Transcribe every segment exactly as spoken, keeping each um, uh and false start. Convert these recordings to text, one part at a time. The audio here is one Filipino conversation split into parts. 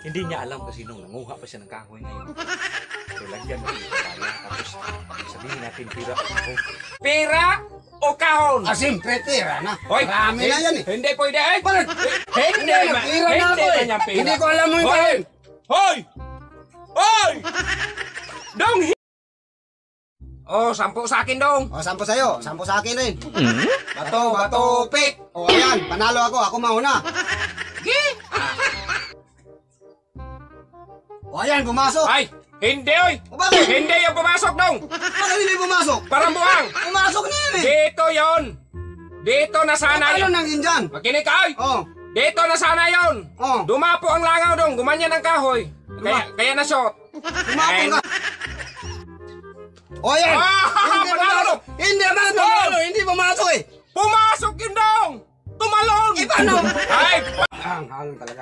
Hindi niya alam kasi nung nanguha pa siya ng kahoy ngayon. So, lagyan natin yung papaya. Tapos, sabihin natin pira o kahon. Pira o kahon? Ah, siyempre, tira na. Hoy, marami na yan eh. Hindi pwede eh. Bakit? Hindi, Hindi, ma- tira na ako hindi eh. na pira. Hindi ko alam mo yung Hoy! kahon. Hoy! Hoy! Dong! Oh, sampu sa akin dong. O, sampo sa'yo. Sampo sa akin rin. Bato, bato, pick. O, ayan. Panalo ako. Ako mauna. Gi! O, ayan. Pumasok. Ay, hindi oy. O, bakit? Hindi yung pumasok dong. Bakit hindi pumasok? Parang buhang. Pumasok na yan eh. Dito yon. Dito na sana Ano yun. nang dyan? Makinig ka oy. O, Dito na sana yon. o. Dumapo ang langaw dong. Gumanyan ng kahoy. Kaya, kaya na shot. Tumapon ka. O, ayan. Ah, Hindi panalo. pumasok. Hindi naman Oh. panalo. Hindi pumasok eh. Pumasok yun dong. Tumalon. Eh, paano? Ay, Hang, hang talaga.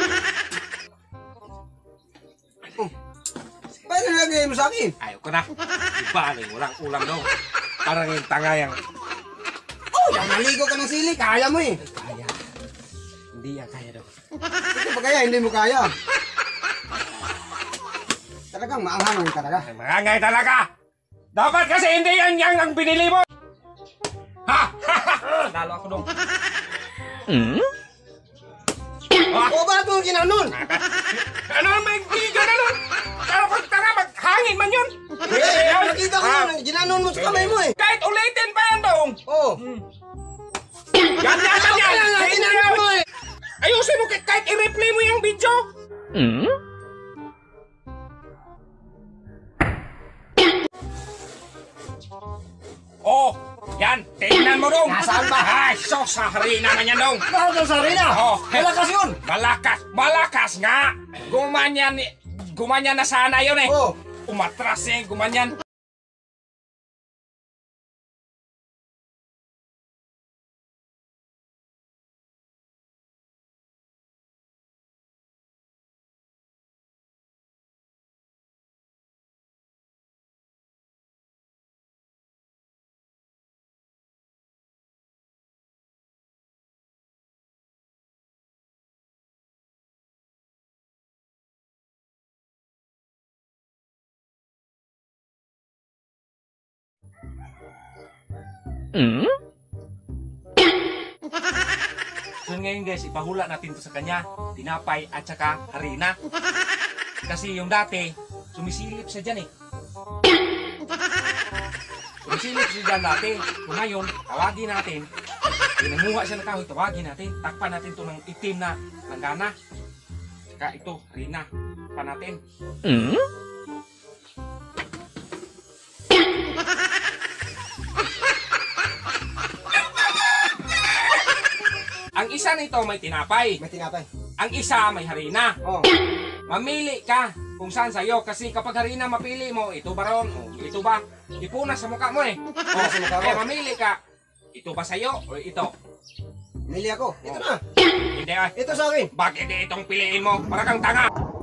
Oh. Paano nilagay mo sa akin? ayaw ko na. Iba na yung walang ulam dong. Parang yung tanga yung... Oh, yan, naligo ka ng sili. Kaya mo eh. Kaya. Hindi yan kaya dong. Ito ba kaya? Hindi mo kaya. Talagang maanghang talaga. Ay, Marangay talaga. Dapat kasi hindi yan yang ang binili mo. Ha? Nalo ako dong. Ah, O ba ito ginanon? ano may hindi gano'n? Pero pag tanga, maghangin man yun. Eh, nakita ko Ah, na. Ginanon mo sa kamay mo eh. kahit ulitin pa yan dong. Oh. Yan, yan, yan, yan. Kaya nga, Hindi ginanon yan. mo eh. Ayusin mo kahit i-replay mo yung video. Oh, yan. Tingnan mo dong. Nasaan ba? Ay, sos, sa harina man yan dong. Bakit sa sarina? Oh, Malakas yun. Malakas, malakas nga. Gumanyan, gumanyan na sana yun eh. Oh. Umatras eh, gumanyan. So ngayon guys, ipahula natin to sa kanya, tinapay at saka harina. Kasi yung dati, sumisilip siya dyan eh. Sumisilip siya dyan dati. So ngayon, tawagin natin. Pinanguha siya ng kahoy, tawagin natin. Takpan natin to ng itim na langgana. Saka ito, harina. Takpan natin. Ang isa nito may tinapay. May tinapay. Ang isa may harina. Oh. Mamili ka kung saan sa'yo. Kasi kapag harina mapili mo, ito ba ron? O ito ba? Ipunas sa mukha mo eh. O, sa mukha ko. kaya mamili ka. Ito ba sa'yo o ito? Mili ako. Ito na. Hindi ah. Ito sa akin. Bakit di itong piliin mo? Para kang tanga.